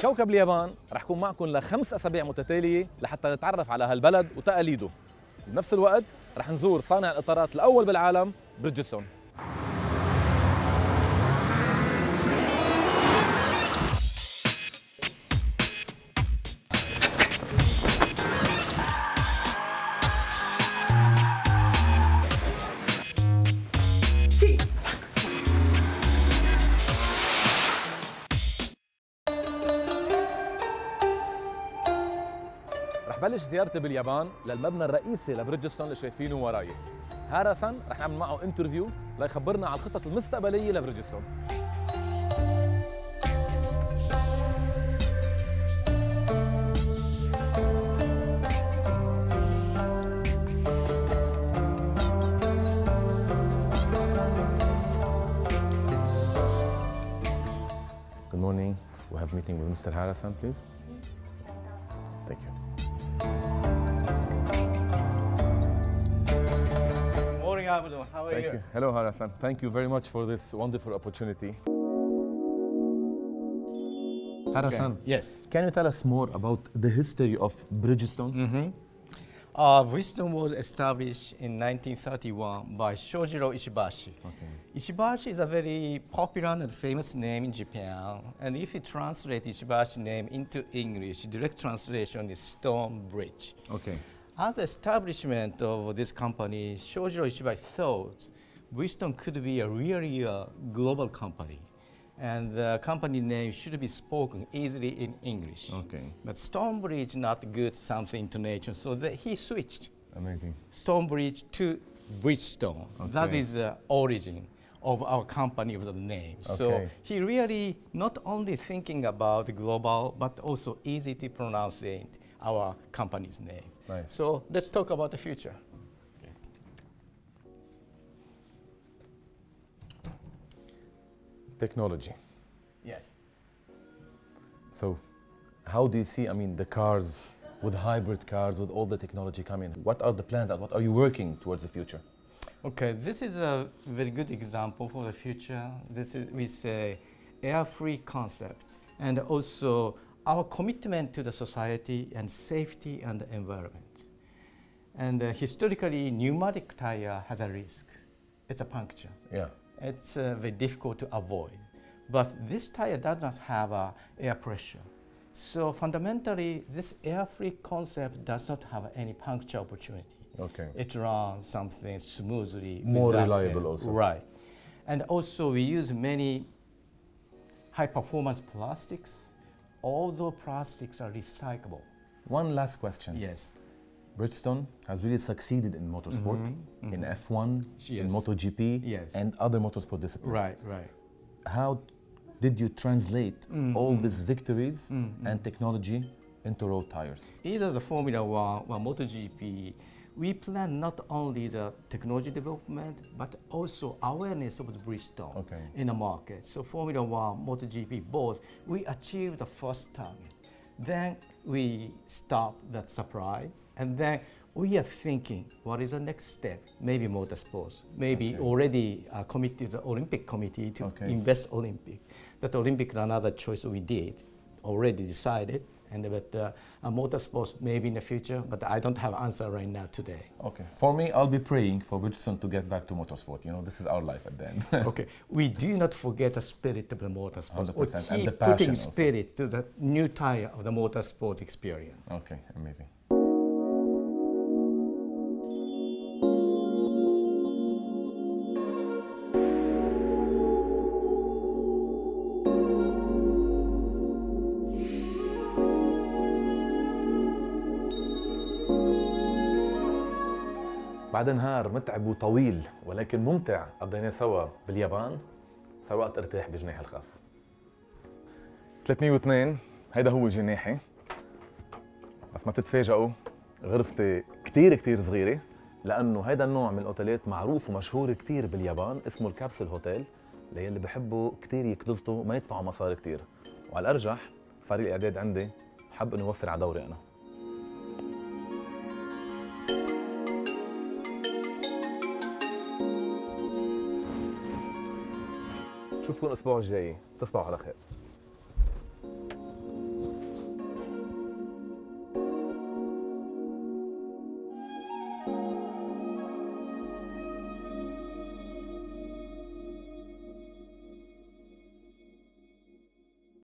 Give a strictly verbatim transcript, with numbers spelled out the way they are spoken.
كوكب اليابان رح كون معكم لخمس أسابيع متتالية لحتى نتعرف على هالبلد وتقاليده. بنفس الوقت رح نزور صانع الإطارات الأول بالعالم بريدجستون. رح بلش زيارتي باليابان للمبنى الرئيسي لبريدجستون اللي شايفينه وراي. هاراسان رح نعمل معه انترفيو ليخبرنا عن الخطط المستقبليه لبريدجستون. Good morning. We have a meeting with Mister Harasan, please. Thank you. Morning, Abdul. How are Thank you? you. Hello, Harasan. Thank you very much for this wonderful opportunity. Harasan, Okay. Yes. can you tell us more about the history of Bridgestone? Mm-hmm. Uh, Bridgestone was established in nineteen thirty-one by Shojiro Ishibashi. Okay. Ishibashi is a very popular and famous name in Japan. And if you translate Ishibashi name into English, direct translation is Stone Bridge. Okay. As establishment of this company, Shojiro Ishibashi thought Bridgestone could be a really uh, global company. And the company name should be spoken easily in English. Okay. But Stonebridge not good something intonation, so that he switched Amazing. Stonebridge to Bridgestone. That Okay. is the origin of our company with the name. So Okay. he really not only thinking about global, but also easy to pronounce it, our company's name. Nice. So let's talk about the future. Technology. Yes. So, how do you see, I mean, the cars, with hybrid cars, with all the technology coming? What are the plans and what are you working towards the future? Okay, this is a very good example for the future. This is, we say, air-free concept, and also our commitment to the society and safety and the environment. And uh, historically, pneumatic tire has a risk. It's a puncture. Yeah. It's uh, very difficult to avoid. But this tire does not have uh, air pressure. So fundamentally, this air-free concept does not have any puncture opportunity. Okay. It runs something smoothly. More without reliable air. also. Right. And also we use many high-performance plastics. All those plastics are recyclable. One last question. Yes. Bridgestone has really succeeded in motorsport, Mhm, in mhm. F one, in Yes. MotoGP, Yes. and other motorsport disciplines. Right, right. How did you translate Mm, all mm. these victories Mm, mm. and technology into road tires? Either the Formula One or MotoGP, we plan not only the technology development, but also awareness of the Bridgestone Okay. in the market. So Formula One, MotoGP, both, we achieve the first target. Then we stop that supply, and then we are thinking, what is the next step? Maybe motorsports, maybe Okay. already uh, committed the Olympic committee to Okay. invest Olympic. That Olympic is another choice we did, already decided. And but uh, uh, motorsports maybe in the future, but I don't have answer right now today. Okay. For me, I'll be praying for Bridgestone to get back to motorsport. You know, this is our life at the end. Okay, we do not forget the spirit of the motorsport. one hundred We percent, and keep the passion putting also. spirit to the new tire of the motorsport experience. Okay, amazing. بعد نهار متعب وطويل ولكن ممتع قضيناه سوا باليابان، صار وقت ارتاح بجناحي الخاص. ثلاثمية واثنين هيدا هو جناحي، بس ما تتفاجئوا غرفتي كتير كتير صغيرة، لأنه هيدا النوع من الأوتيلات معروف ومشهور كتير باليابان، اسمه الكابسول هوتيل، للي بحبوا كتير يكتظتوا ما يدفعوا مصاري كتير. وعلى الأرجح فريق الإعداد عندي حب إنه يوفر على دوري أنا. شوفكم الأسبوع الجاي، تصبحوا على خير.